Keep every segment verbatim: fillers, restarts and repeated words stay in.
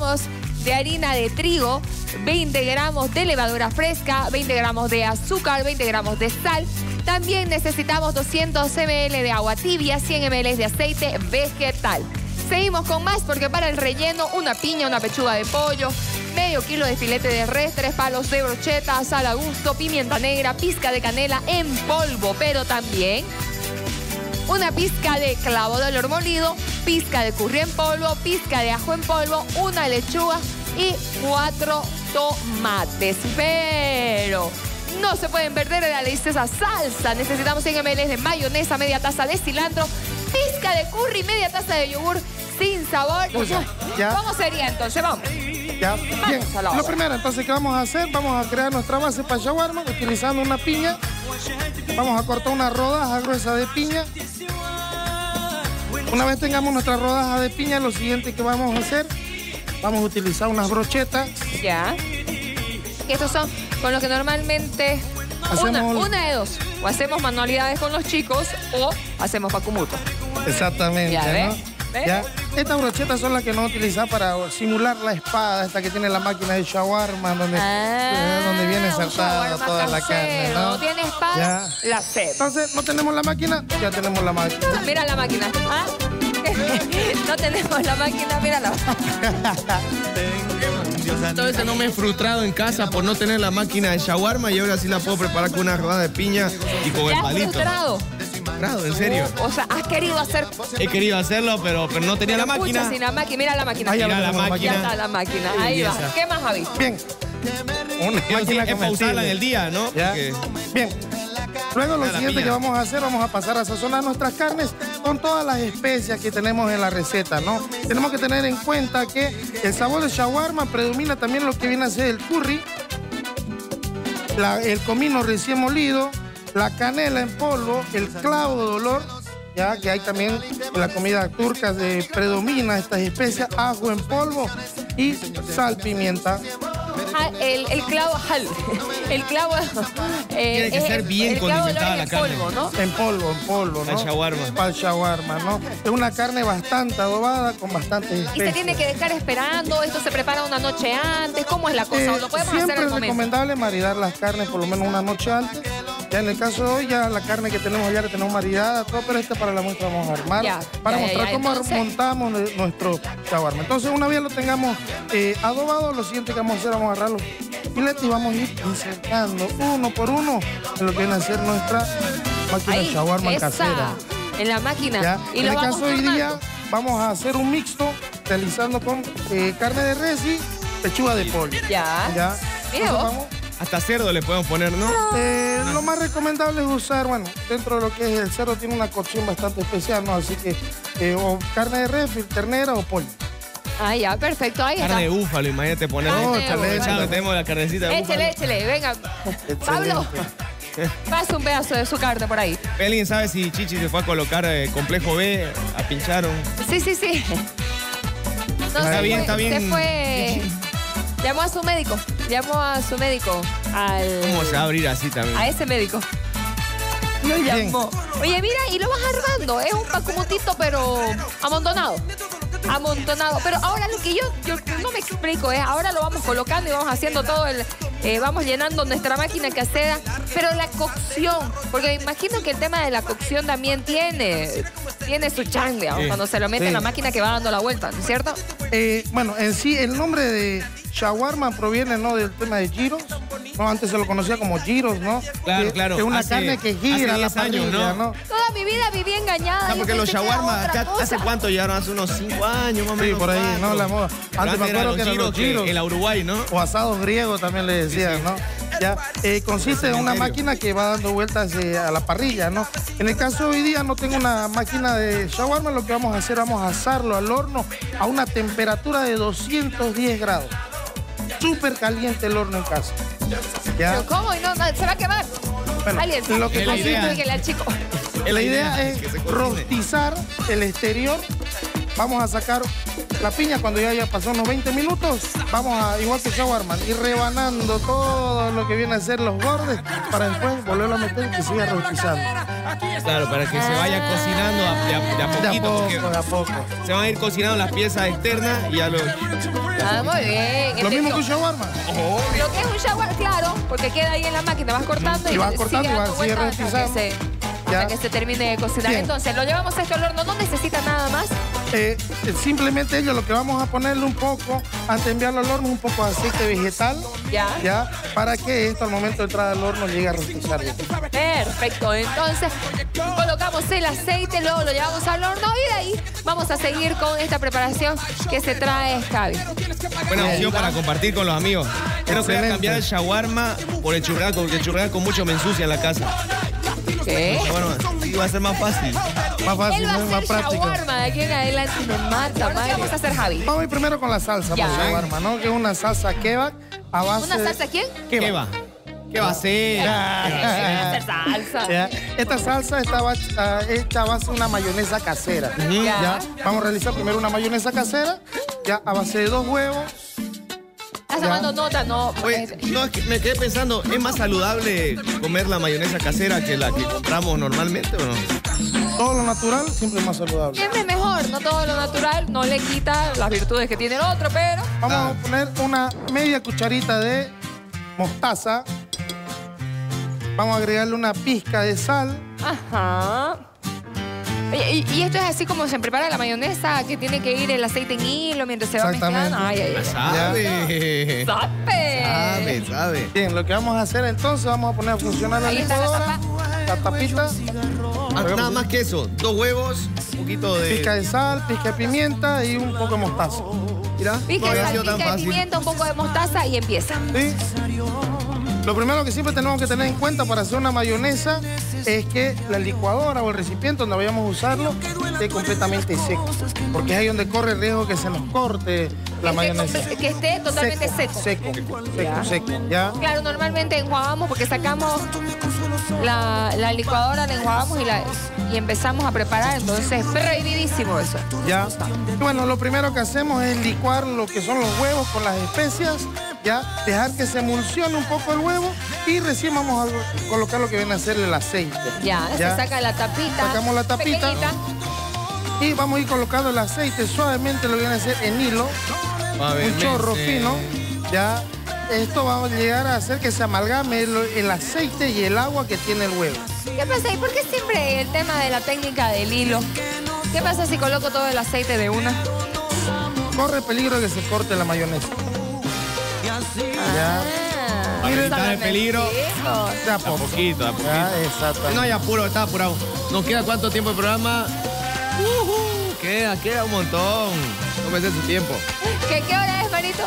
gramos de harina de trigo, veinte gramos de levadura fresca, veinte gramos de azúcar, veinte gramos de sal. También necesitamos doscientos mililitros de agua tibia, cien mililitros de aceite vegetal. Seguimos con más porque para el relleno, una piña, una pechuga de pollo, medio kilo de filete de res, tres palos de brocheta, sal a gusto, pimienta negra, pizca de canela en polvo, pero también una pizca de clavo de olor molido, pizca de curry en polvo, pizca de ajo en polvo, una lechuga y cuatro tomates. Pero no se pueden perder de la deliciosa salsa. Necesitamos cien mililitros de mayonesa, media taza de cilantro, pizca de curry, media taza de yogur sin sabor. Usa, ya. ¿Cómo sería entonces? Vamos. Ya. Bien, lo primero entonces que vamos a hacer, vamos a crear nuestra base para shawarma utilizando una piña. Vamos a cortar una rodaja gruesa de piña. Una vez tengamos nuestra rodaja de piña, lo siguiente que vamos a hacer, vamos a utilizar unas brochetas. Ya. Estos son con los que normalmente hacemos una, una de dos. O hacemos manualidades con los chicos o hacemos pakumuto. Exactamente, ya, ¿no? ¿ves? ¿Ves? Ya. Estas brochetas son las que no utilizamos para simular la espada, esta que tiene la máquina de shawarma, donde, ah, donde viene ensartada toda la carne, ¿no? No tiene espada, ya. La hacemos. Entonces, no tenemos la máquina, ya tenemos la máquina. Ah, mira la máquina. ¿Ah? No tenemos la máquina, mira la máquina. Entonces no me he frustrado en casa por no tener la máquina de shawarma y ahora sí la puedo preparar con una rodada de piña y con el palito. frustrado? Frustrado, en serio. Uh, o sea, has querido hacer... He querido hacerlo, pero, pero no tenía pero la máquina. Pucha, sin la máquina. Mira la máquina. Ahí mira la máquina. Ya está la máquina. Ahí va. ¿Qué más, Javi? Bien. Una Yo máquina sí, es para usarla en el día, ¿no? ¿Ya? Porque... Bien. Luego lo Mira siguiente que vamos a hacer, vamos a pasar a sazonar nuestras carnes con todas las especias que tenemos en la receta, ¿no? Tenemos que tener en cuenta que el sabor del shawarma predomina también lo que viene a ser el curry, la, el comino recién molido, la canela en polvo, el clavo de olor, ya que hay también en la comida turca se predomina estas especias, ajo en polvo y sal, pimienta. El, el clavo, el clavo... Eh, Tiene que es, ser bien el condimentada la carne. Polvo, ¿no? En polvo, en polvo, ¿no? Para el shawarma. Para el shawarma, ¿no? Es una carne bastante adobada, con bastantes especias. Y se tiene que dejar esperando, esto se prepara una noche antes, ¿cómo es la cosa? Eh, ¿O lo podemos siempre hacer al es momento? recomendable maridar las carnes por lo menos una noche antes. Ya en el caso de hoy, ya la carne que tenemos ya la tenemos maridada, todo, pero este para la muestra vamos a armar Ya, para ya, mostrar ya, cómo entonces... montamos nuestro shawarma. Entonces, una vez lo tengamos eh, adobado, lo siguiente que vamos a hacer, vamos a agarrar los filetes y vamos a ir insertando uno por uno en lo que viene a ser nuestra máquina Ahí, de shawarma esa, casera. En la máquina. ¿Ya? Y En lo el vamos caso de hoy turnando. día, vamos a hacer un mixto realizando con eh, carne de res y pechuga de pollo. Ya. ¿Ya? Mira Entonces, vos. vamos. Hasta cerdo le podemos poner, ¿no? Eh, lo más recomendable es usar, bueno, dentro de lo que es el cerdo tiene una cocción bastante especial, ¿no? Así que eh, o carne de res, ternera o pollo. Ah, ya, perfecto, ahí Carne de está. búfalo, imagínate poner. Carne No, de échale, búfalo. échale. Tenemos la carnecita de búfalo. Échele, échele, venga. Pablo, pasa un pedazo de su carne por ahí. ¿Alguien sabe si Chichi se fue a colocar eh, complejo B, a pinchar un... Sí, sí, sí. No, Está se bien, fue, está bien. Se fue. Llamó a su médico. Llamó a su médico. Al. ¿Cómo se va a abrir así también? A ese médico. Lo llamó. Oye, mira, y lo vas armando. Es un pacumutito, pero amontonado. Amontonado. Pero ahora lo que yo, yo no me explico es, ahora lo vamos colocando y vamos haciendo todo el... Eh, vamos llenando nuestra máquina casera, pero la cocción, porque me imagino que el tema de la cocción también tiene, tiene su chang, digamos, Sí. cuando se lo mete Sí. en la máquina que va dando la vuelta, ¿no es cierto? Eh, bueno, en sí, el nombre de shawarma proviene, ¿no?, del tema de gyros. No, antes se lo conocía como gyros, ¿no? Claro, que, claro. Que es una Hace- carne que hace gira la diez años, parrilla, ¿no? ¿no? Toda mi vida viví engañada. Ah, yo porque los pensé que era shawarma, otra ya- cosa. ¿hace cuánto llegaron? Hace unos cinco años más o Sí, menos. por ahí, cuatro. ¿no? La moda. Pero Antes me eran acuerdo que eran los que gyros. El Uruguay, ¿no? O asados griegos también le decían, ¿no? Ya, eh, consiste en una máquina que va dando vueltas eh, a la parrilla, ¿no? En el caso de hoy día no tengo una máquina de shawarma, lo que vamos a hacer, vamos a asarlo al horno a una temperatura de doscientos diez grados. Súper caliente el horno en casa. ¿Ya? ¿Pero cómo? ¿Y no, no, se va a quemar? Bueno, Alguien, lo que la consiste- idea. dígale al chico. La idea es que se cocine. rostizar el exterior. Vamos a sacar La piña, cuando ya haya pasado unos veinte minutos, vamos a, igual que shawarma, ir rebanando todo lo que viene a ser los bordes para después volverlo a meter y que siga rostizando. Claro, para que se vaya cocinando a- de a, de a De a poquito. poco, porque de a poco. se van a ir cocinando las piezas externas y a los... Ah, muy bien. Lo mismo que un entendió. shawarma. Lo que es un shawarma, claro, porque queda ahí en la máquina, vas cortando y, Y vas cortando sigue y dando vas- sigue vueltas hasta que rostizando. se, Ya. hasta que se termine de cocinar. Bien. Entonces, lo llevamos a este al horno, no necesita nada más. Eh, eh, simplemente ello lo que vamos a ponerle un poco, antes de enviarlo al horno, un poco de aceite vegetal, Ya. ya, para que esto al momento de entrar al horno llegue a rostizar bien. Perfecto, entonces colocamos el aceite, luego lo llevamos al horno y de ahí vamos a seguir con esta preparación que se trae Xavi. Buena opción para compartir con los amigos. Creo que voy a Excelente. cambiar el shawarma por el churrasco, porque el churrasco mucho me ensucia en la casa. ¿Qué? El shawarma sí va a ser más fácil. Más fácil, Él va a ¿no? hacer más práctico. shawarma de aquí en adelante, me mata, madre. ¿Qué vamos a hacer, Javi? Vamos a ir primero con la salsa Ya. para shawarma, ¿no? Que es una salsa kebab a base ¿Una de- salsa quién? ¿Qué Kebab. va? ¿Qué va a ser? Va a hacer salsa. Ya. Esta salsa está ba- ah, hecha a base de una mayonesa casera. Ujú. Ya. Ya. Vamos a realizar primero una mayonesa casera, ya a base de dos huevos. ¿Estás Ya. tomando nota? No. Oye, no, es que me quedé pensando, ¿es más saludable comer la mayonesa casera que la que compramos normalmente o no? Todo lo natural siempre es más saludable. Siempre es mejor, no todo lo natural, no le quita las virtudes que tiene el otro, pero... Vamos Ah. a poner una media cucharita de mostaza. Vamos a agregarle una pizca de sal. Ajá. Oye, y, y esto es así como se prepara la mayonesa, que tiene que ir el aceite en hilo mientras se va Exactamente. mezclando. Ay, ay, ay. Sabe. ¡Sabe! Sabe, sabe. Bien, lo que vamos a hacer entonces, vamos a poner a funcionar la Ahí está la licuadora. La tapita, Ah, nada más que eso, dos huevos, un poquito de... pizca de sal, pizca de pimienta y un poco de mostaza. Mira, Pica no de había sal, sido tan pica de fácil. pimienta, un poco de mostaza y empieza. ¿Sí? Lo primero que siempre tenemos que tener en cuenta para hacer una mayonesa es que la licuadora o el recipiente donde vayamos a usarlo esté completamente seco. Porque es ahí donde corre el riesgo que se nos corte la Que mayonesa. esté- Que esté totalmente seco. Seco, seco, Ya. seco, ¿ya? Claro, normalmente enjuagamos porque sacamos la, la licuadora, la enjuagamos y, la, y empezamos a preparar. Entonces, es prohibidísimo eso. ¿Ya? Y bueno, lo primero que hacemos es licuar lo que son los huevos con las especias, ¿ya? Dejar que se emulsione un poco el huevo y recién vamos a colocar lo que viene a ser el aceite. Ya, se saca la tapita. Sacamos la tapita. pequeñita. Y vamos a ir colocando el aceite suavemente, lo que viene a ser en hilo, un chorro fino, ¿ya? Esto va a llegar a hacer que se amalgame el, el aceite y el agua que tiene el huevo. ¿Qué pasa? ¿Y por qué siempre el tema de la técnica del hilo? ¿Qué pasa si coloco todo el aceite de una? Corre peligro de que se corte la mayonesa. Ya. Ah, Para evitar solamente el peligro. eso. De a A poco. poquito, a poquito. Ya, exacto. No hay apuro, está apurado. ¿Nos queda cuánto tiempo de programa? Ujú, queda, queda un montón. Tómese su tiempo. ¿Qué, ¿Qué hora es, Marito?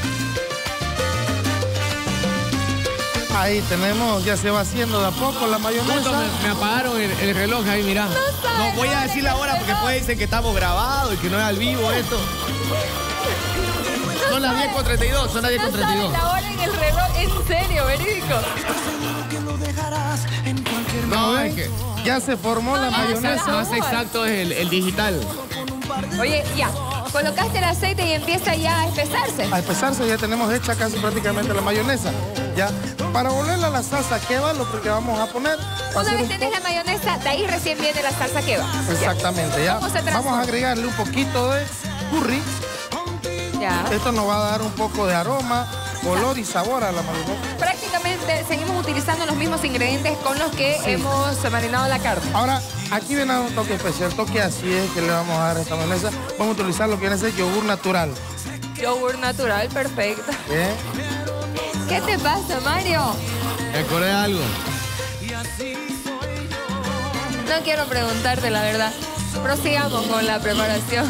Ahí tenemos, ya se va haciendo de a poco la Justo mayonesa. me, me apagaron el, el reloj ahí, mirá. No, voy a decir la hora porque después dicen que estamos grabados y que no es al vivo esto. Son las diez con treinta y dos, son las diez No con treinta y saben dos. la hora en el reloj, en serio, verídico. No, es que Ya se formó la Ah, mayonesa. más exacto es el, el digital. Oye, ya, colocaste el aceite y empieza ya a espesarse. A empezarse ya tenemos hecha casi prácticamente la mayonesa. Ya. Para volverla a la salsa kebab, lo que vamos a poner va a Una ser vez un tenés la mayonesa, de ahí recién viene la salsa que va. Exactamente, ya. ¿Cómo se transforma? Vamos a agregarle un poquito de curry. Ya. Esto nos va a dar un poco de aroma, color y sabor a la mayonesa. Prácticamente seguimos utilizando los mismos ingredientes con los que Sí. hemos marinado la carne. Ahora, aquí viene un toque especial, toque así es que le vamos a dar a esta mayonesa. Vamos a utilizar lo que viene a ser yogur natural. Yogur natural, perfecto. ¿eh? ¿Qué te pasa, Mario? Me acordé de algo. No quiero preguntarte la verdad. Prosigamos con la preparación.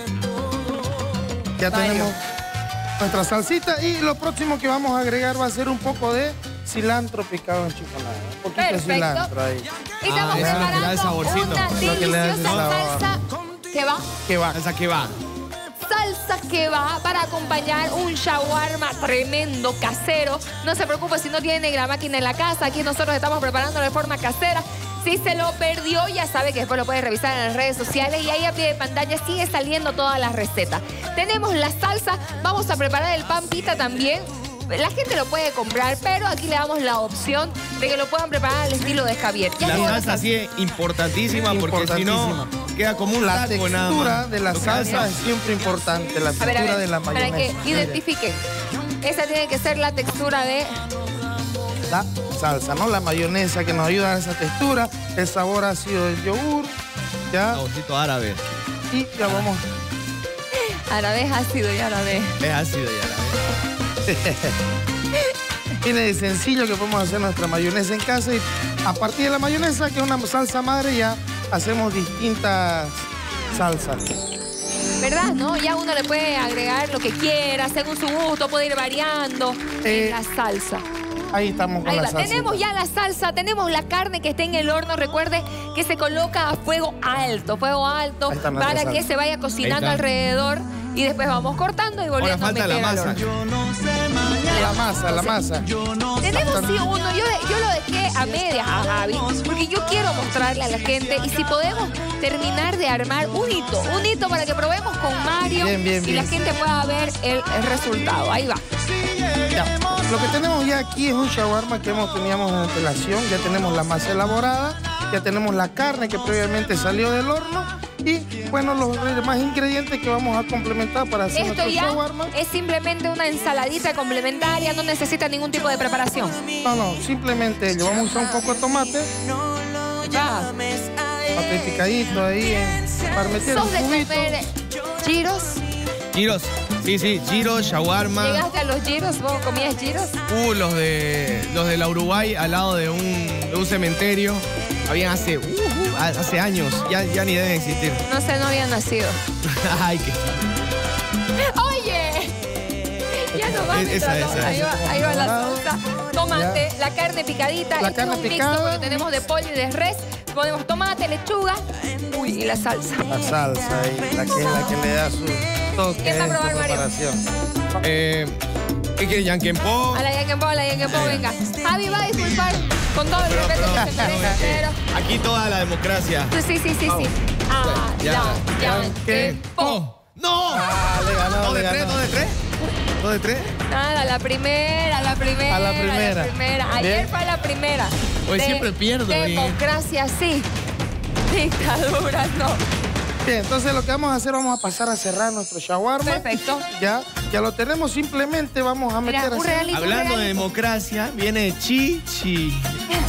Ya Mario. tenemos nuestra salsita y lo próximo que vamos a agregar va a ser un poco de cilantro picado en chocolate. Un poquito de Perfecto. cilantro ahí. Y estamos Ah, eso es lo que le da el preparando saborcito. una Lo que le da ese deliciosa sabor. salsa que va. Que va. Salsa que va. Salsa que va para acompañar un shawarma tremendo, casero. No se preocupe si no tiene la máquina en la casa. Aquí nosotros estamos preparando de forma casera. Si se lo perdió, ya sabe que después lo puede revisar en las redes sociales y ahí a pie de pantalla sigue saliendo todas las recetas. Tenemos la salsa, vamos a preparar el pan pita también. La gente lo puede comprar, pero aquí le damos la opción de que lo puedan preparar al estilo de Javier. Ya la salsa sí es importantísima, porque si no queda como un La taco nada textura más. de la salsa es siempre importante, la A ver, textura a ver, de la para mayonesa. que identifiquen. Esa tiene que ser la textura de... La salsa, ¿no? La mayonesa que nos ayuda a esa textura, el sabor ácido del yogur, ¿ya? Saborcito árabe. Y ya vamos. Árabe es ácido y árabe. Es ácido y árabe. Tiene de sencillo que podemos hacer nuestra mayonesa en casa y a partir de la mayonesa, que es una salsa madre, ya hacemos distintas salsas. ¿Verdad? ¿No? Ya uno le puede agregar lo que quiera, según su gusto, puede ir variando Eh, en la salsa. Ahí estamos con Ahí la va. salsa. Tenemos ya la salsa, tenemos la carne que está en el horno. Recuerde que se coloca a fuego alto, fuego alto, Ahí está nuestra para que salsa. se vaya cocinando Ahí está. alrededor y después vamos cortando y volviendo Ahora falta a la meter al masa. horno. La masa, la masa. Tenemos sí uno, yo, yo lo dejé a medias a Javi, porque yo quiero mostrarle a la gente y si podemos terminar de armar un hito, un hito para que probemos con Mario Bien, bien, y la bien. gente pueda ver el, el resultado. Ahí va. Ya. Lo que tenemos ya aquí es un shawarma que hemos, teníamos en antelación. Ya tenemos la masa elaborada, ya tenemos la carne que previamente salió del horno y, bueno, los demás ingredientes que vamos a complementar para hacer Esto nuestro ya shawarma. es simplemente una ensaladita complementaria, no necesita ningún tipo de preparación. No, no, simplemente ello. Vamos a usar un poco de tomate, Ya. tomate picadito ahí, en parmesano, ¿Sos de un cubito. comer giros? Giros. Sí, sí, giros, shawarma. ¿Llegaste a los giros? ¿Vos comías giros? Uh, los de los de la Uruguay al lado de un, de un cementerio. Habían hace, uh, uh, hace años. Ya, ya ni deben existir. No sé, no había nacido. Ay, qué. ¡Oye! Ya no va. Es- esa, mientras- esa, ahí, esa. va ahí va la salsa. Tomate, la carne picadita. La Este carne es un mixto picada. porque tenemos de pollo y de res. Ponemos tomate, lechuga. Uy, y la salsa. La salsa ahí, la que, la que le da su toque ¿Quién va a en su probar, Mario? preparación. Eh, ¿Qué quiere? ¿Yanquempo? A la Yanquempo, a la Yanquempo, venga. Javi va a disculpar con todo el Pero, respeto pero, que se merece, pero... Aquí toda la democracia. Sí, sí, sí, sí. sí. Ah, Ya, la ya, Yanquempo. ¡Oh! ¡No! Ah, le ganó, ¿Dos de le tres? ganó. ¿Dos de tres? ¿Dos de tres? Nada, la primera, la primera. A la primera. La primera. Ayer Bien. fue la primera. Hoy De- siempre pierdo, bien. Democracia, sí. Dictadura, no. Bien, entonces lo que vamos a hacer, vamos a pasar a cerrar nuestro shawarma. Perfecto. Ya, ya lo tenemos, simplemente vamos a Mira, meter un así. realito, un Hablando de realito. democracia, viene Chichi.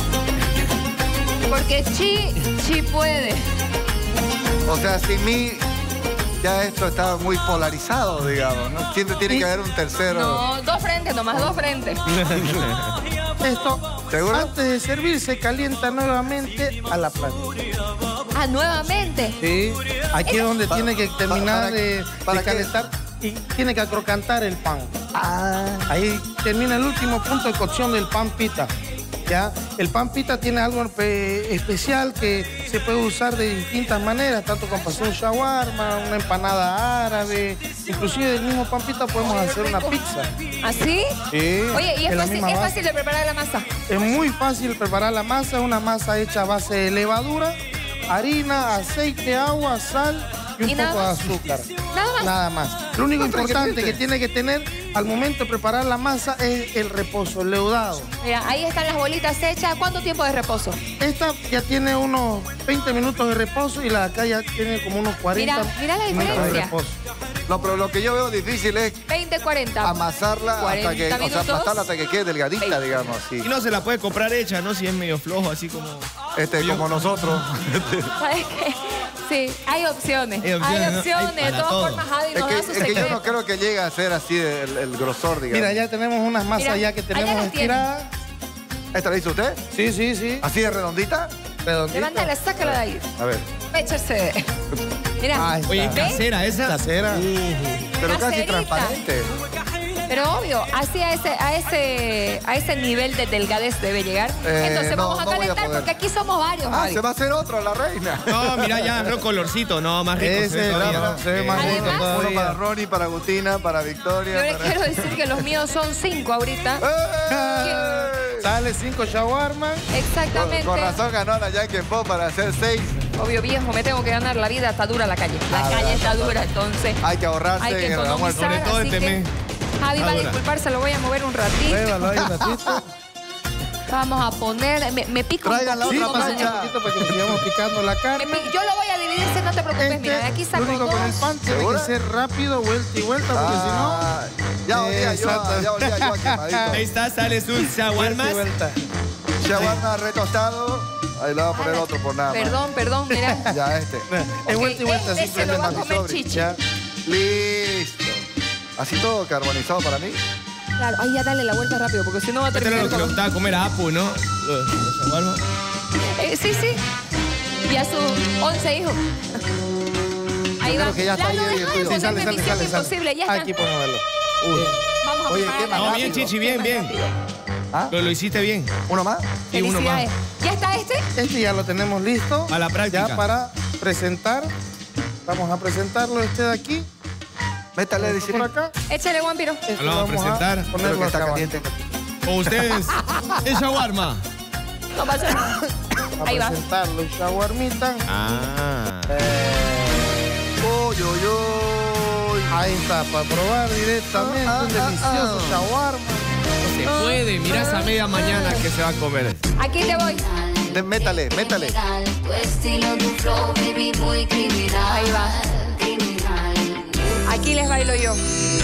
Porque Chi, Chi puede. O sea, sin mí ya esto está muy polarizado, digamos, ¿no? Siempre tiene que haber un tercero. No, dos frentes nomás, dos frentes. Esto, ¿Seguro? antes de servir, se calienta nuevamente a la plancha. Ah, nuevamente. Sí, aquí es donde Pa- tiene que terminar para- de, ¿para de qué? calentar y tiene que acrocantar el pan. Ah, Ahí termina el último punto de cocción del pan pita. ¿Ya? El pan pita tiene algo eh, especial que se puede usar de distintas maneras, tanto con para hacer un shawarma, una empanada árabe, inclusive del mismo pan pita podemos hacer una pizza. ¿Así? Sí, Oye, y es, en la fácil, misma es base. fácil de preparar la masa. Es muy fácil preparar la masa, es una masa hecha a base de levadura, harina, aceite, agua, sal y un ¿Y poco nada de más? azúcar. Nada más. Nada más. Lo único Otro importante ingrediente. que tiene que tener al momento de preparar la masa es el reposo, el leudado. Mira, ahí están las bolitas hechas. ¿Cuánto tiempo de reposo? Esta ya tiene unos veinte minutos de reposo y la de acá ya tiene como unos cuarenta Mira, mira la minutos de diferencia. reposo. no, pero lo que yo veo difícil es veinte, cuarenta. amasarla hasta que, cuarenta o sea, minutos. aplastarla hasta que quede delgadita, veinte. digamos, así. Y no se la puede comprar hecha, ¿no? Si es medio flojo, así como... Este, Yo- como nosotros. ¿Sabes qué? Sí, hay opciones. Hay opciones, Hay ¿no? opciones. Hay De para todas todo. formas, Javi Es nos que, da su es que yo secreto. no creo que llegue a ser así el, el grosor, digamos. Mira, ya tenemos unas masas Mira, ya que allá tenemos las tiene. estiradas. ¿Esta la hizo usted? Sí, sí, sí. ¿Así de redondita? Redondita. Levántala, sácala de ahí. A ver. Échase. Mira, Ahí está. Oye, ¿ves? casera esa. Casera. Pero casi Caserita. transparente. Pero obvio, así a ese, a ese, a ese nivel de delgadez debe llegar. Eh, Entonces no, vamos a no voy a calentar poder. porque aquí somos varios, Ah, Javi. se va a hacer otro, la reina. No, mira, ya agarró colorcito, no, más rico. Ese, se ve todavía. no, se ve más rico rico Además- Uno todavía. para Ronnie, para Agustina, para Yo Victoria. les para... quiero decir que los míos son cinco ahorita. ¡Eh! Sale cinco shawarma. Exactamente. Con, con razón ganó la Yankee Pop para hacer seis. Obvio, viejo, me tengo que ganar la vida. Está dura la calle. La Ah, calle verdad, está verdad. dura, entonces Hay que ahorrarse hay que en el almuerzo. economizar. Sobre todo así este que mes. Javi va a Está dura. disculparse, lo voy a mover un ratito. Pruébalo ahí un ratito. Vamos a poner... Me, me pico Traigan la un Sí, poquito otra más. pasa un plancha. poquito para que sigamos picando la Me carne. pi- Yo lo voy a dividir, si no te preocupes. Este, Mira, de aquí saco lo único dos. con el pan tiene ¿Segura? que ser rápido, vuelta y vuelta, porque Ah, ya olía yo, Exacto. ya olía yo a quemadito. Ahí está, sale sus si no, shawarmas. vuelta y vuelta. Shawarma retostado. Ahí le voy a poner Ah, otro por nada más. Perdón, perdón, mira. Ya este. Es Ok, vuelta y vuelta, este se lo va a simplemente. comer sobre. Chichi. Ya. Listo. Así todo carbonizado para mí. Claro, ahí ya dale la vuelta rápido, porque si no va a Este era terminar lo que le como... gustaba comer a Apu, ¿no? Los, los shawarmas. Eh, sí, sí. Y a sus once hijos. Ahí Yo va. creo que ya está Lalo, ahí el deja de tuyo. Sí, ponerme sale, sale, misión sale, sale. imposible. Ya está. Aquí pongámoslo. Uy. Vamos a Oye, preparar qué más la- No, bien, Chichi, bien, bien. ¿Ah? Lo, lo hiciste bien. ¿Uno más? Y uno más. Felicidades. ¿Ya está este? Este ya lo tenemos listo. A la práctica. Ya para presentar. Vamos a presentarlo este de aquí. Métale, Por dice. acá. Échale, Juanpiro. Este Lo vamos a presentar. Creo ponerlo que está acá caliente. Con ustedes, el shawarma. No pasa nada. abajo. Ahí A va. presentarlo el shawarmita. Ah. Uy, uy, uy. Ahí está, para probar directamente Ah, un ah, delicioso ah. shawarma. Se puede, mirá esa media mañana que se va a comer. Aquí te voy. De- métale, métale. Tu estilo, tu flow, baby, muy criminal. Ahí va. Criminal. Aquí les bailo yo.